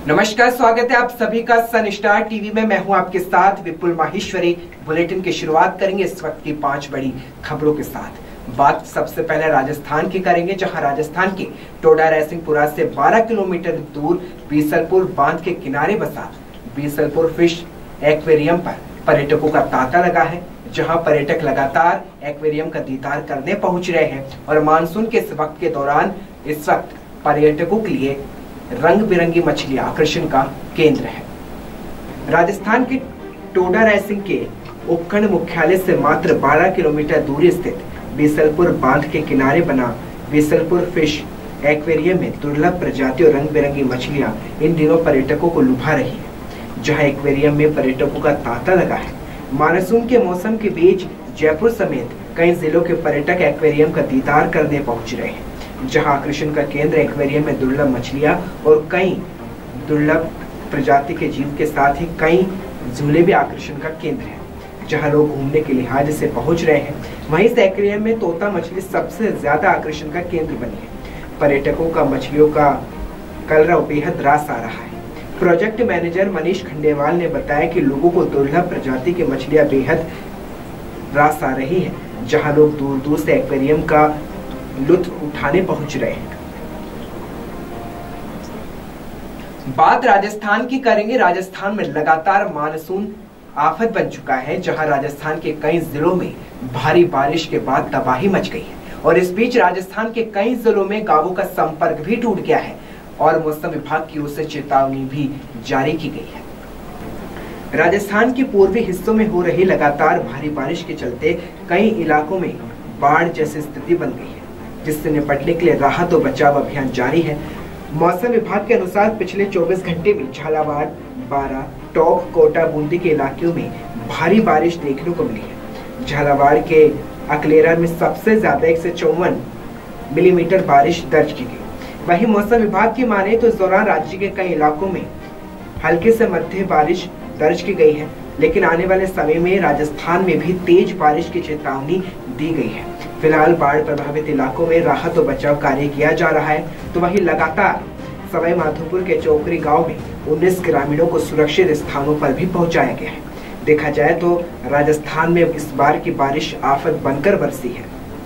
नमस्कार, स्वागत है आप सभी का सन स्टार टीवी में। मैं हूं आपके साथ विपुल माहेश्वरी। बुलेटिन की शुरुआत करेंगे इस वक्त की 5 बड़ी खबरों के साथ। बात सबसे पहले राजस्थान की करेंगे, जहां राजस्थान के टोडा रायसिंहपुरा से 12 किलोमीटर दूर बीसलपुर बांध के किनारे बसा बीसलपुर फिश एक्वेरियम पर पर्यटकों का तांता लगा है। जहां पर्यटक लगातार एक्वेरियम का दीदार करने पहुंच रहे हैं और मानसून के इस वक्त के दौरान इस वक्त पर्यटकों के लिए रंग बिरंगी मछलियां आकर्षण का केंद्र है। राजस्थान के टोडा रायसिंह के उपखंड मुख्यालय से मात्र 12 किलोमीटर दूरी स्थित बीसलपुर बांध के किनारे बना बीसलपुर फिश एक्वेरियम में दुर्लभ प्रजाति और रंग बिरंगी मछलियां इन दिनों पर्यटकों को लुभा रही है। जहां एक्वेरियम में पर्यटकों का तांता लगा है। मानसून के मौसम के बीच जयपुर समेत कई जिलों के पर्यटक एक्वेरियम का दीदार करने पहुंच रहे हैं। जहां आकर्षण का केंद्र एक्वेरियम में दुर्लभ मछलियां और कई दुर्लभ प्रजाति के जीव के साथ ही कई झूले भी आकर्षण का केंद्र है। जहां लोग घूमने के लिहाज से पहुंच रहे हैं, वहीं इस एक्वेरियम में तोता मछली सबसे ज्यादा आकर्षण का केंद्र बनी है। पर्यटकों का मछलियों का कलरव बेहद रास आ रहा है। प्रोजेक्ट मैनेजर मनीष खंडेवाल ने बताया कि लोगों को दुर्लभ प्रजाति की मछलियां बेहद रास आ रही है, जहां लोग दूर दूर से एक्वेरियम का लुत्फ उठाने पहुंच रहे हैं। बात राजस्थान की करेंगे। राजस्थान में लगातार मानसून आफत बन चुका है, जहां राजस्थान के कई जिलों में भारी बारिश के बाद तबाही मच गई है और इस बीच राजस्थान के कई जिलों में गांवों का संपर्क भी टूट गया है और मौसम विभाग की ओर से चेतावनी भी जारी की गई है। राजस्थान के पूर्वी हिस्सों में हो रही लगातार भारी बारिश के चलते कई इलाकों में बाढ़ जैसी स्थिति बन गई है, जिससे निपटने के लिए राहत और बचाव अभियान जारी है। मौसम विभाग के अनुसार पिछले 24 घंटे में झालावाड़, बारां, टोंक, कोटा, बूंदी के इलाकों में भारी बारिश देखने को मिली है। झालावाड़ के अकलेरा में सबसे ज्यादा 154 मिलीमीटर बारिश दर्ज की गई। वहीं मौसम विभाग की माने तो इस दौरान राज्य के कई इलाकों में हल्के से मध्य बारिश दर्ज की गई है, लेकिन आने वाले समय में राजस्थान में भी तेज बारिश की चेतावनी दी गई है। फिलहाल बाढ़ प्रभावित इलाकों में राहत और बचाव कार्य किया जा रहा है, तो वहीं लगातार सवाई माधोपुर के चौकरी गांव में 19 ग्रामीणों को सुरक्षित स्थानों पर भी पहुंचाया गया है। देखा जाए तो राजस्थान में इस बार की बारिश आफत बनकर बरसी है।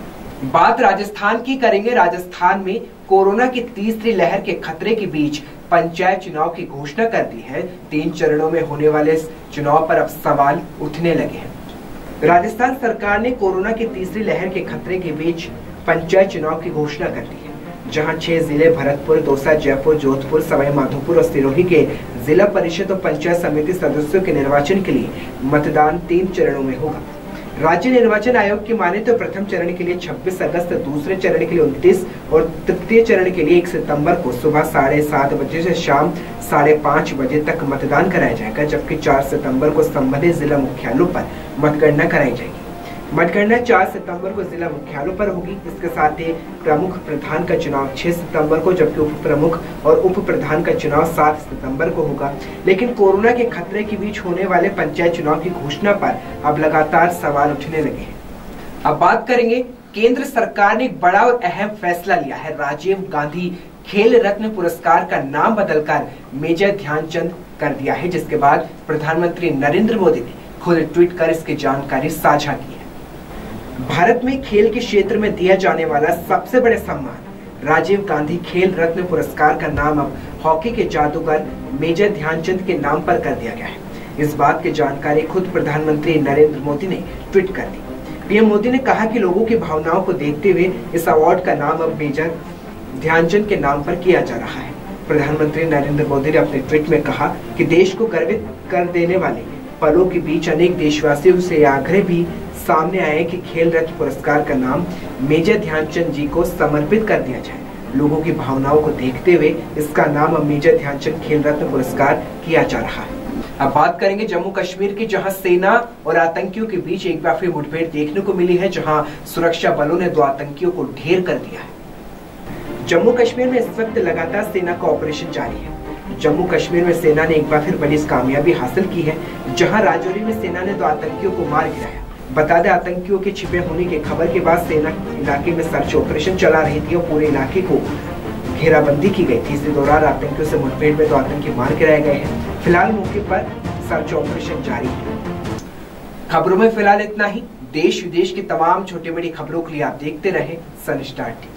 बात राजस्थान की करेंगे। राजस्थान में कोरोना की तीसरी लहर के खतरे के बीच पंचायत चुनाव की घोषणा कर दी है। 3 चरणों में होने वाले इस चुनाव पर अब सवाल उठने लगे हैं। राजस्थान सरकार ने कोरोना की तीसरी लहर के खतरे के बीच पंचायत चुनाव की घोषणा कर दी है, जहां 6 जिले भरतपुर, दौसा, जयपुर, जोधपुर, सवाई माधोपुर और सिरोही के जिला परिषद और पंचायत समिति सदस्यों के निर्वाचन के लिए मतदान 3 चरणों में होगा। राज्य निर्वाचन आयोग की माने तो प्रथम चरण के लिए 26 अगस्त, दूसरे चरण के लिए 29 और तृतीय चरण के लिए 1 सितंबर को सुबह 7:30 बजे से शाम 5:30 बजे तक मतदान कराया जाएगा, जबकि 4 सितंबर को संबंधित जिला मुख्यालयों पर मतगणना कराई जाएगी। मतगणना 4 सितंबर को जिला मुख्यालयों पर होगी। इसके साथ ही प्रमुख प्रधान का चुनाव 6 सितंबर को, जबकि उप प्रमुख और उप प्रधान का चुनाव 7 सितंबर को होगा। लेकिन कोरोना के खतरे के बीच होने वाले पंचायत चुनाव की घोषणा पर अब लगातार सवाल उठने लगे हैं। अब बात करेंगे, केंद्र सरकार ने एक बड़ा और अहम फैसला लिया है। राजीव गांधी खेल रत्न पुरस्कार का नाम बदलकर मेजर ध्यानचंद कर दिया है, जिसके बाद प्रधानमंत्री नरेंद्र मोदी ने खुद ट्वीट कर इसकी जानकारी साझा की है। भारत में खेल के क्षेत्र में दिया जाने वाला सबसे बड़े सम्मान राजीव गांधी खेल रत्न पुरस्कार का नाम अब हॉकी के जादूगर मेजर ध्यानचंद के नाम पर कर दिया गया है। इस बात की जानकारी खुद प्रधानमंत्री नरेंद्र मोदी ने ट्वीट कर दी। पीएम मोदी ने कहा कि लोगों की भावनाओं को देखते हुए इस अवार्ड का नाम अब मेजर ध्यानचंद के नाम पर किया जा रहा है। प्रधानमंत्री नरेंद्र मोदी ने अपने ट्वीट में कहा कि देश को गर्वित कर देने वाले पलों के बीच अनेक देशवासियों से आग्रह भी सामने आए कि खेल रत्न पुरस्कार का नाम मेजर ध्यानचंद जी को समर्पित कर दिया जाए। लोगों की भावनाओं को देखते हुए इसका नाम अब मेजर ध्यानचंद खेल रत्न पुरस्कार किया जा रहा है। अब बात करेंगे जम्मू कश्मीर की, जहां सेना और आतंकियों के बीच एक बार फिर मुठभेड़ देखने को मिली है, जहां सुरक्षा बलों ने 2 आतंकियों को ढेर कर दिया है। जम्मू कश्मीर में इस वक्त लगातार सेना का ऑपरेशन जारी है। जम्मू कश्मीर में सेना ने एक बार फिर बड़ी कामयाबी हासिल की है, जहां राजौरी में सेना ने 2 आतंकियों को मार गिराया। बता दें, आतंकियों के छिपे होने की खबर के बाद सेना इलाके में सर्च ऑपरेशन चला रही थी और पूरे इलाके को घेराबंदी की गई थी। इसी दौरान आतंकियों से मुठभेड़ में 2 आतंकी मार गिराए गए हैं। फिलहाल मौके पर सर्च ऑपरेशन जारी है। खबरों में फिलहाल इतना ही। देश विदेश की तमाम छोटी बड़ी खबरों के लिए आप देखते रहे सन स्टार टीवी।